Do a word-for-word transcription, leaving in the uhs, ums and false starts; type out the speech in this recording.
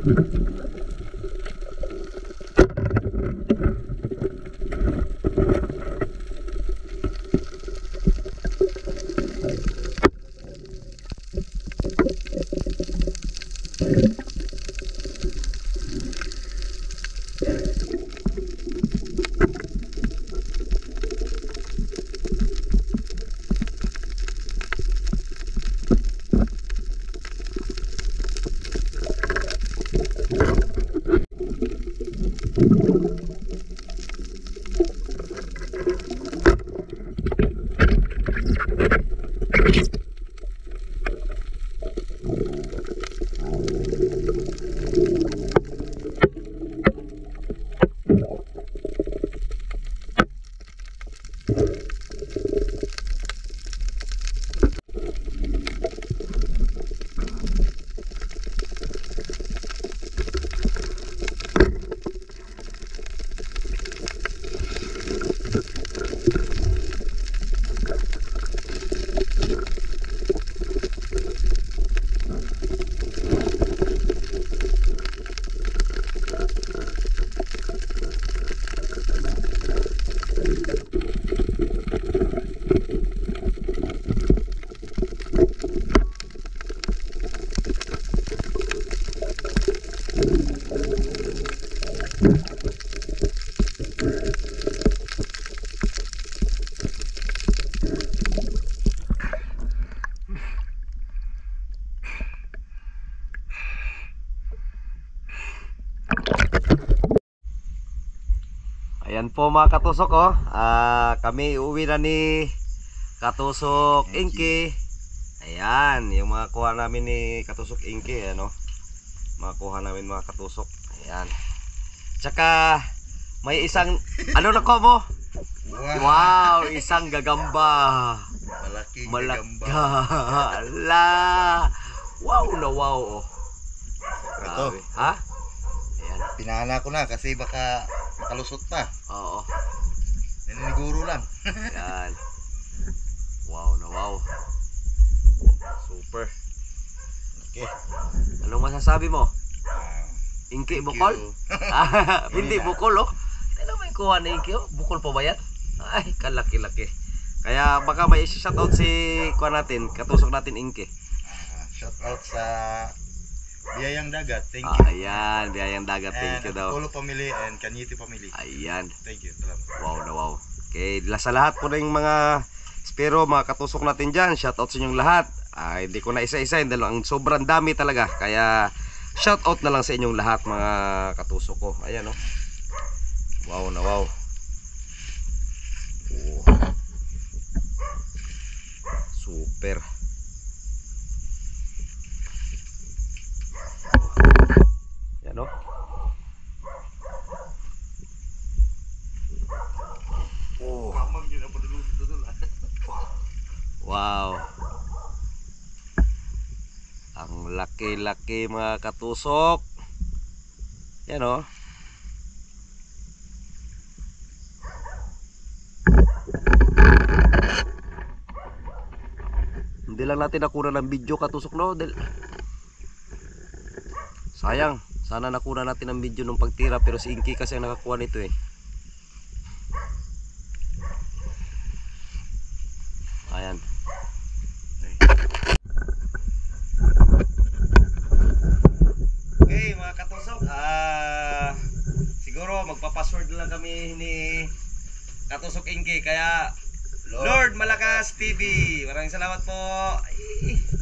Ayan po mga katusok, oh. Ah, kami uuwi na ni Katusok Inky. Ayan, yung mga kuha namin ni Katusok Inky, ano? Mga kuha namin mga katusok. Ayan. Tsaka may isang ano na ko mo? Wow, wow, isang gagamba. Malaking Malaki. gagamba. Ala. Wow na wow, oh. Ito. Grabe. Ha? Ayan. Pinahana ko na kasi baka makalusot pa. Oo. Naniniguro lang. Ayan. Wow na wow. Super. Okay. Anong masasabi mo? Ah, Inky thank bukol? you. Ah, hindi bukol, oh. Ano may kuha na Inky, oh? Bukol pa ba yan? Ay, kalaki-laki. Kaya baka may shoutout si kuha natin, katusok natin Inky. Ah, shout out sa Biyayang Dagat. Thank you. Ah, ayan, biyayang dagat. Thank you daw. Polo family and Kanyiti family. Ayan. Thank you. Salamat. Wow na wow. Okay, sa lahat po ng mga spero, mga katusok natin dyan, shoutout sa inyong lahat. Ah, hindi ko na isa-isa, dahil ang sobrang dami talaga. Kaya shoutout na lang sa inyong lahat mga katusok ko. Ayan, oh. Wow na wow. Oh. Super. Yan, oh. Oh. Wow. Ang laki-laki mga katusok. Yan, oh. Hindi lang natin nakuha ng video katusok, no? Del sayang. Sana nakuha natin ng video nung pagtira, pero si Inky kasi ang nakakuha nito, eh. Ayan. Okay mga katusok, ah, siguro magpa-password na lang kami ni Katusok Inky. Kaya Lord, Lord Malakas T V, maraming salamat po. Ay.